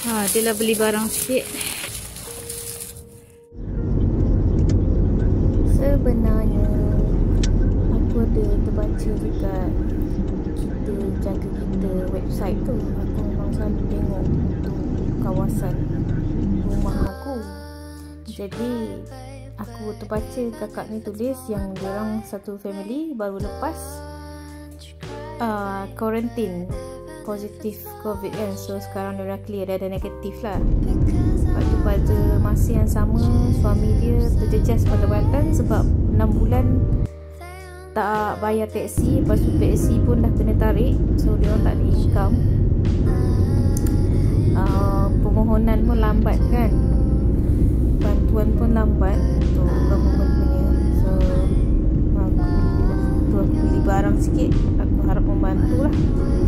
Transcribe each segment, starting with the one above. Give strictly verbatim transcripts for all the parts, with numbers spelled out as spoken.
Ha, dia lah beli barang sikit. Sebenarnya aku ada terbaca dekat kita jaga kita website tu. Aku memang selalu tengok untuk kawasan rumah aku. Jadi aku terbaca kakak ni tulis yang diorang satu family baru lepas uh, quarantine positif COVID kan. So sekarang dia dah clear, dia ada negatif lah. Lepas tu pada masa yang sama suami dia terjejas patah-patah sebab enam bulan tak bayar teksi. Lepas tu teksi pun dah kena tarik. So dia orang tak ada income. uh, Permohonan pun lambat kan. Bantuan pun lambat untuk government punya. So aku, tu aku beli barang sikit. Aku harap membantu lah.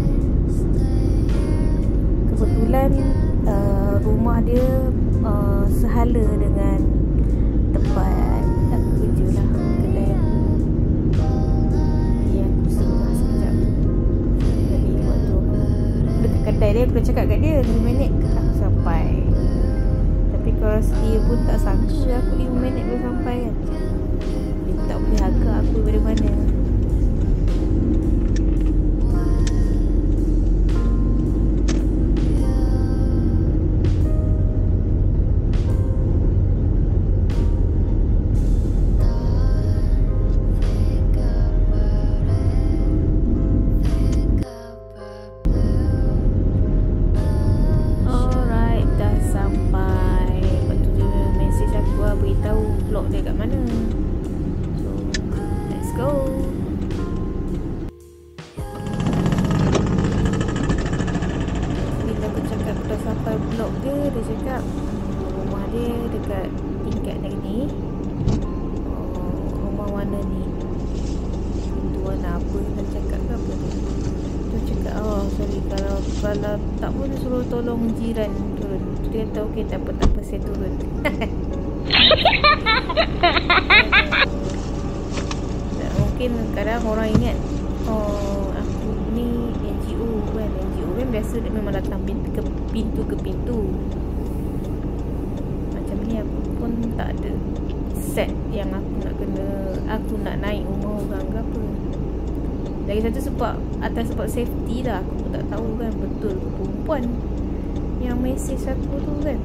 Kebetulan uh, rumah dia uh, sehala dengan tempat aku kerja lah, kedai aku. Jadi aku singgah sekejap. Jadi waktu aku dekat kedai dia, aku dah cakap kat dia lima minit aku sampai. Tapi kalau dia pun tak sangka aku lima minit boleh sampai kan. Dia tak boleh agak aku dari mana. Dia kat mana. So let's go. Bila aku cakap aku dah sampai blok dia, dia cakap rumah dia dekat tingkat ni. uh, Rumah mana ni, pintu warna apa, dia cakap ke apa tu. Dia cakap oh sorry, kalau kalau tak pun suruh tolong jiran turun. Dia kata okey tak apa tak apa saya turun. Mungkin kadang orang ingat oh aku ni N G O kan. N G O kan biasa dia memang datang pintu ke pintu ke pintu. Macam ni aku pun tak ada set yang aku nak kena, aku nak naik rumah orang ke apa. Lagi satu sebab atas sebab safety lah. Aku pun tak tahu kan betul ke perempuan yang mesej aku tu kan.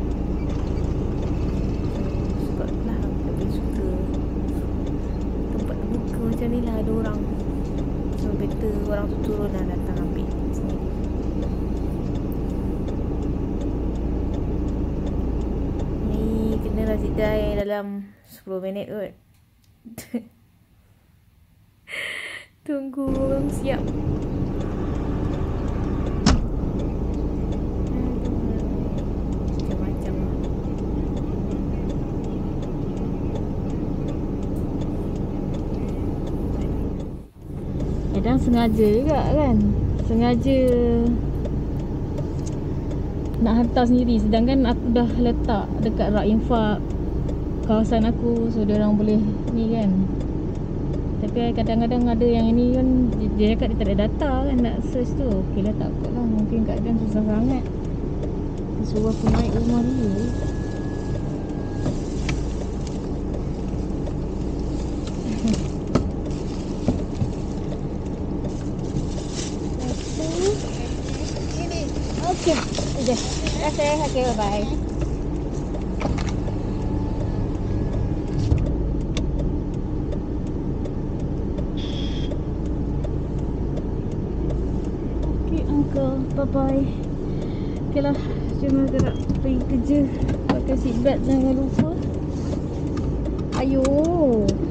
Macam ni lah ada orang. So better orang tu turun dan datang ambil sendiri. Ni kena lah sidai dalam sepuluh minit kot. Tunggu orang siap. Kadang sengaja juga kan. Sengaja nak hantar sendiri. Sedangkan aku dah letak dekat rak infak kawasan aku. So dia orang boleh ni kan. Tapi kadang-kadang ada yang ini kan, dia cakap dia tak ada data kan nak search tu. Okey lah tak apa lah. Mungkin keadaan susah sangat. Dia suruh aku naik rumah dulu. Okay, okay. Terima kasih. Okay, bye-bye. Okay, uncle. Bye-bye. Okay lah. Cuma nak pergi kerja. Pakai seatbelt jangan lupa. Ayo.